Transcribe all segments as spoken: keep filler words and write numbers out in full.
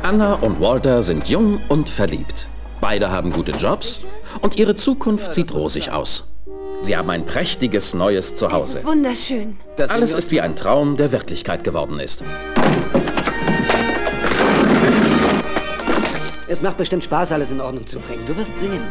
Anna und Walter sind jung und verliebt. Beide haben gute Jobs und ihre Zukunft sieht rosig aus. Sie haben ein prächtiges neues Zuhause. Es ist wunderschön. Alles ist wie ein Traum, der Wirklichkeit geworden ist. Es macht bestimmt Spaß, alles in Ordnung zu bringen. Du wirst sehen.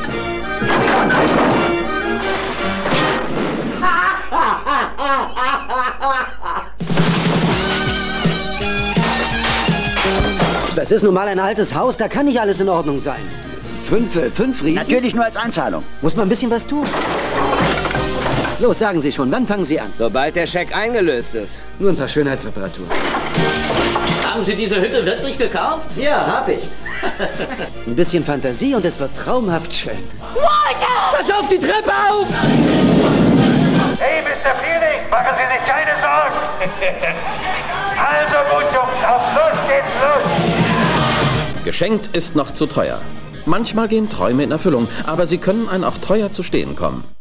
Das ist nun mal ein altes Haus, da kann nicht alles in Ordnung sein. Fünf, äh, fünf Riesen? Natürlich nur als Einzahlung. Muss man ein bisschen was tun. Los, sagen Sie schon, wann fangen Sie an? Sobald der Scheck eingelöst ist. Nur ein paar Schönheitsreparaturen. Haben Sie diese Hütte wirklich gekauft? Ja, hab ich. Ein bisschen Fantasie und es wird traumhaft schön. Walter! Pass auf die Treppe auf! Hey, Mister Fielding, machen Sie sich keine Sorgen. Also gut, Jungs, auf los geht's los. Geschenkt ist noch zu teuer. Manchmal gehen Träume in Erfüllung, aber sie können einen auch teuer zu stehen kommen.